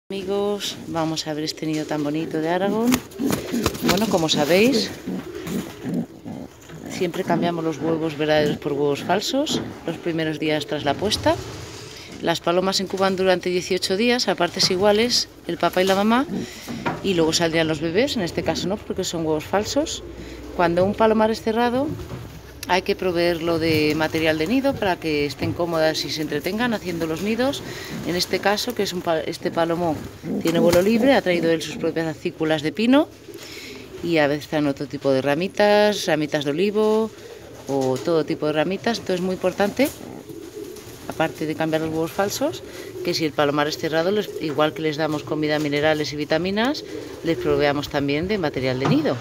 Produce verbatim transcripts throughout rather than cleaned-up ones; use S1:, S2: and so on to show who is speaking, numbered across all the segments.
S1: Amigos, vamos a ver este nido tan bonito de Aragón. Bueno, como sabéis, siempre cambiamos los huevos verdaderos por huevos falsos los primeros días tras la puesta. Las palomas incuban durante dieciocho días a partes iguales, el papá y la mamá, y luego saldrían los bebés. En este caso no, porque son huevos falsos. Cuando un palomar es cerrado, hay que proveerlo de material de nido para que estén cómodas y se entretengan haciendo los nidos. En este caso, que es un, este palomo tiene vuelo libre, ha traído él sus propias acículas de pino y a veces están otro tipo de ramitas, ramitas de olivo o todo tipo de ramitas. Entonces es muy importante, aparte de cambiar los huevos falsos, que si el palomar es cerrado, les, igual que les damos comida, minerales y vitaminas, les proveamos también de material de nido.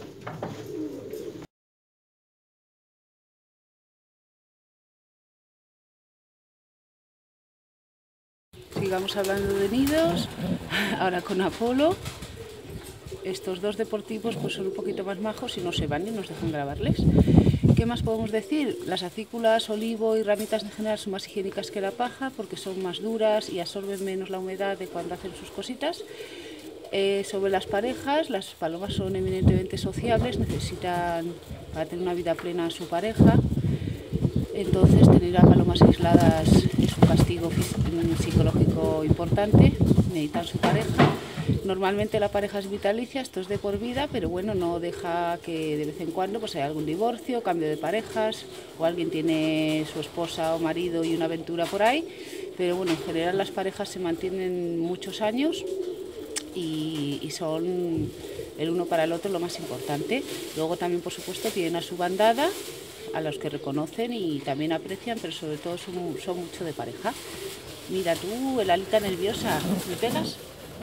S1: Sigamos hablando de nidos, ahora con Apolo. Estos dos deportivos pues son un poquito más majos y no se van y nos dejan grabarles. ¿Qué más podemos decir? Las acículas, olivo y ramitas en general son más higiénicas que la paja porque son más duras y absorben menos la humedad de cuando hacen sus cositas. Eh, sobre las parejas, las palomas son eminentemente sociables, necesitan para tener una vida plena a su pareja. Entonces tener a palomas aisladas es un castigo psicológico importante, necesitan su pareja. Normalmente la pareja es vitalicia, esto es de por vida, pero bueno, no deja que de vez en cuando pues haya algún divorcio, cambio de parejas, o alguien tiene su esposa o marido y una aventura por ahí. Pero bueno, en general las parejas se mantienen muchos años y, y son el uno para el otro lo más importante. Luego también, por supuesto, tienen a su bandada, a los que reconocen y también aprecian, pero sobre todo son, son mucho de pareja. Mira tú, el alita nerviosa, ¿me pegas?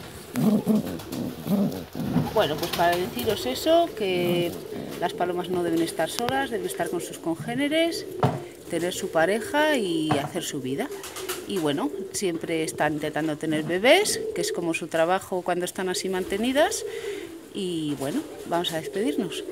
S1: Bueno, pues para deciros eso, que las palomas no deben estar solas, deben estar con sus congéneres, tener su pareja y hacer su vida. Y bueno, siempre están intentando tener bebés, que es como su trabajo cuando están así mantenidas. Y bueno, vamos a despedirnos.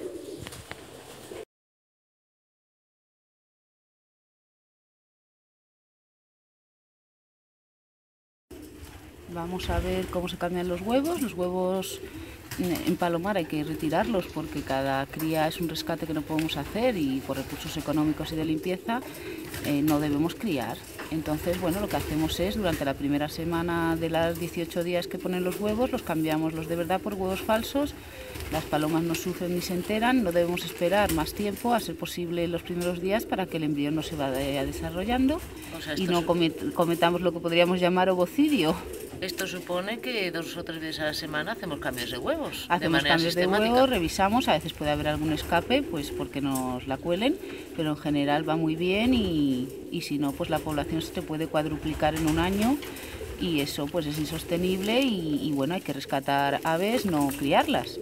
S1: Vamos a ver cómo se cambian los huevos. Los huevos en palomar hay que retirarlos porque cada cría es un rescate que no podemos hacer y por recursos económicos y de limpieza eh, no debemos criar. Entonces, bueno, lo que hacemos es durante la primera semana de los dieciocho días que ponen los huevos, los cambiamos los de verdad por huevos falsos. Las palomas no sufren ni se enteran, no debemos esperar más tiempo, a ser posible los primeros días, para que el embrión no se vaya desarrollando, o sea, y no cometamos lo que podríamos llamar ovocidio. Esto supone que dos o tres veces a la semana hacemos cambios de huevos. Hacemos de cambios de huevos, revisamos, a veces puede haber algún escape, pues porque nos la cuelen, pero en general va muy bien y, y si no, pues la población se te puede cuadruplicar en un año y eso pues es insostenible y, y bueno, hay que rescatar aves, no criarlas.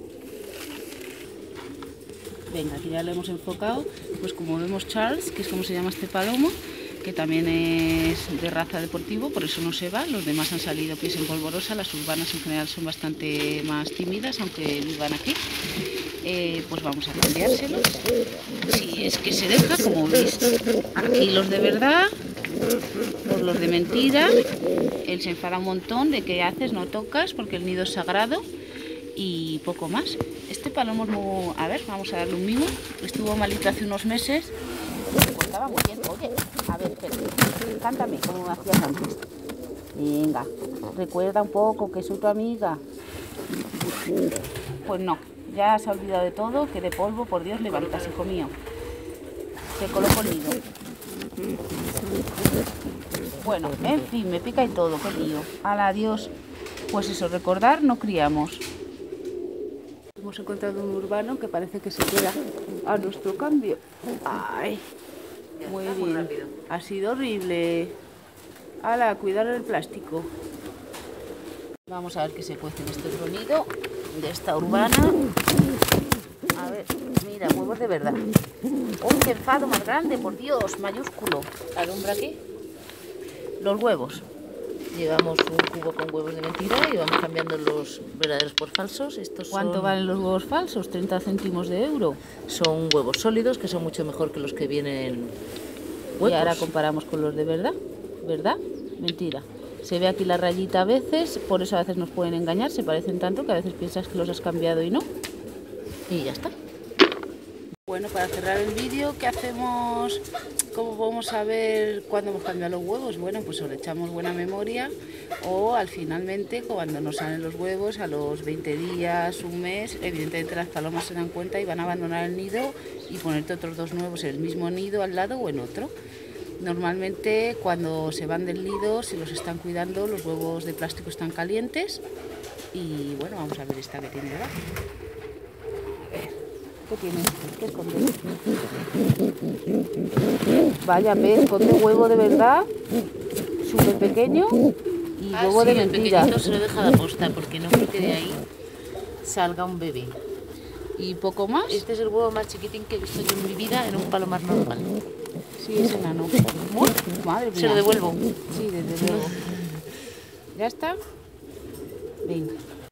S1: Venga, aquí ya lo hemos enfocado, pues como vemos Charles, que es como se llama este palomo, que también es de raza deportivo, por eso no se va. Los demás han salido pies en polvorosa, las urbanas en general son bastante más tímidas, aunque vivan aquí. Eh, pues vamos a cambiárselos, si es que se deja, como veis. Aquí los de verdad, por los de mentira. Él se enfada un montón de que haces, no tocas, porque el nido es sagrado y poco más. Este palomo es muy... A ver, vamos a darle un mimo. Estuvo malito hace unos meses. Se portaba muy bien. Oye, a ver, espera, cántame como hacías antes. Venga, recuerda un poco que soy tu amiga. Pues no, ya se ha olvidado de todo, que de polvo, por Dios, levantas, hijo mío. Te coloco el nido. Bueno, en fin, me pica y todo, qué lío. Hala, adiós. Pues eso, recordar, no criamos. Hemos encontrado un urbano que parece que se queda a nuestro cambio. Ay, muy bien. Ha sido horrible. Hala, cuidar el plástico. Vamos a ver qué se cuece en este otro nido de esta urbana. A ver, mira, huevos de verdad. ¡Uy, qué enfado más grande, por Dios! Mayúsculo. Alumbra aquí. Los huevos. Llevamos un cubo con huevos de mentira y vamos cambiando los verdaderos por falsos. Estos ¿Cuánto son... valen los huevos falsos? treinta céntimos de euro. Son huevos sólidos que son mucho mejor que los que vienen huecos. Y ahora comparamos con los de verdad. ¿Verdad? Mentira. Se ve aquí la rayita a veces, por eso a veces nos pueden engañar, se parecen tanto que a veces piensas que los has cambiado y no. Y ya está. Bueno, para cerrar el vídeo, ¿qué hacemos? ¿Cómo podemos saber cuándo hemos cambiado los huevos? Bueno, pues o le echamos buena memoria o al finalmente cuando nos salen los huevos a los veinte días, un mes, evidentemente las palomas se dan cuenta y van a abandonar el nido y ponerte otros dos nuevos en el mismo nido al lado o en otro. Normalmente cuando se van del nido, si los están cuidando, los huevos de plástico están calientes y bueno, vamos a ver esta que tiene debajo. ¿Qué tiene? ¿Qué esconde? Vaya, pez, esconde huevo de verdad, súper pequeño y
S2: ah,
S1: huevo
S2: sí,
S1: de mentira.
S2: El pequeñito se lo deja de aposta porque no quiere que de ahí salga un bebé.
S1: ¿Y poco más?
S2: Este es el huevo más chiquitín que he visto yo en mi vida en un palomar normal.
S1: Sí, es enano. Madre mía.
S2: Se lo devuelvo.
S1: Sí, desde luego. ¿Ya está? Venga.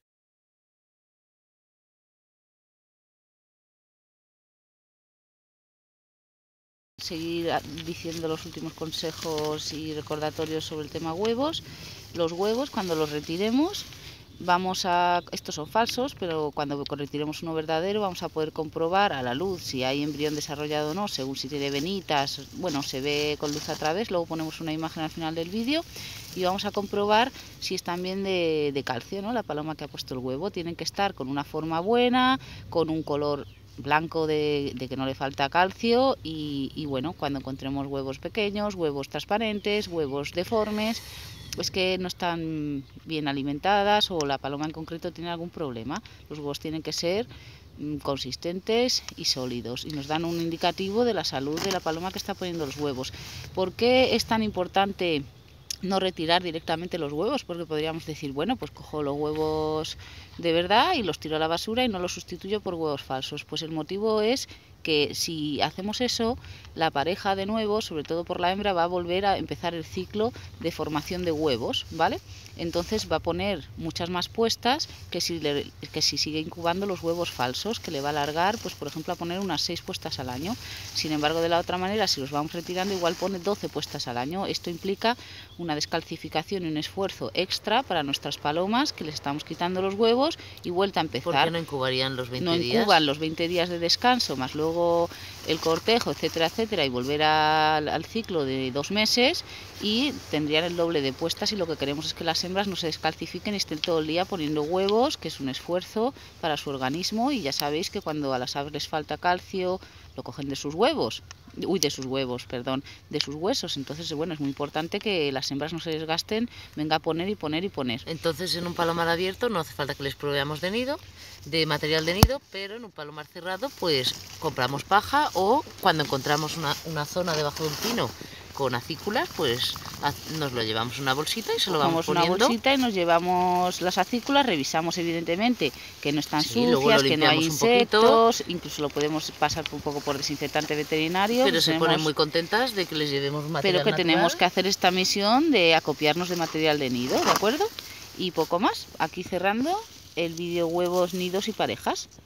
S1: Seguir diciendo los últimos consejos y recordatorios sobre el tema huevos. Los huevos, cuando los retiremos, vamos a, estos son falsos, pero cuando retiremos uno verdadero vamos a poder comprobar a la luz si hay embrión desarrollado o no, según si tiene venitas, bueno, se ve con luz a través, luego ponemos una imagen al final del vídeo y vamos a comprobar si están bien de, de calcio, ¿no? La paloma que ha puesto el huevo, tienen que estar con una forma buena, con un color blanco de, de que no le falta calcio y, y bueno, cuando encontremos huevos pequeños, huevos transparentes, huevos deformes, pues que no están bien alimentadas o la paloma en concreto tiene algún problema. Los huevos tienen que ser mm, consistentes y sólidos y nos dan un indicativo de la salud de la paloma que está poniendo los huevos. ¿Por qué es tan importante no retirar directamente los huevos? Porque podríamos decir, bueno, pues cojo los huevos de verdad y los tiro a la basura y no los sustituyo por huevos falsos. Pues el motivo es que si hacemos eso, la pareja de nuevo, sobre todo por la hembra, va a volver a empezar el ciclo de formación de huevos, ¿vale? Entonces va a poner muchas más puestas que si, le, que si sigue incubando los huevos falsos, que le va a alargar, pues por ejemplo, a poner unas seis puestas al año. Sin embargo, de la otra manera, si los vamos retirando, igual pone doce puestas al año. Esto implica una descalcificación y un esfuerzo extra para nuestras palomas, que les estamos quitando los huevos y vuelta a empezar.
S2: ¿Por qué no incubarían los veinte días?
S1: No incuban los veinte días de descanso, más luego el cortejo, etcétera, etcétera, y volver al, al ciclo de dos meses y tendrían el doble de puestas y lo que queremos es que las hembras no se descalcifiquen y estén todo el día poniendo huevos, que es un esfuerzo para su organismo y ya sabéis que cuando a las aves les falta calcio lo cogen de sus huevos. Uy, de sus huevos, perdón, de sus huesos. Entonces, bueno, es muy importante que las hembras no se desgasten, venga a poner y poner y poner.
S2: Entonces, en un palomar abierto no hace falta que les proveamos de nido, de material de nido, pero en un palomar cerrado, pues compramos paja o cuando encontramos una, una zona debajo de un pino con acículas, pues nos lo llevamos en una bolsita y se lo vamos poniendo.
S1: Una bolsita y nos llevamos las acículas, revisamos evidentemente que no están
S2: sí,
S1: sucias, que no hay insectos, incluso lo podemos pasar un poco por desinfectante veterinario.
S2: Pero se tenemos, ponen muy contentas de que les llevemos material
S1: Pero que
S2: natural.
S1: Tenemos que hacer esta misión de acopiarnos de material de nido, ¿de acuerdo? Y poco más, aquí cerrando el vídeo huevos, nidos y parejas.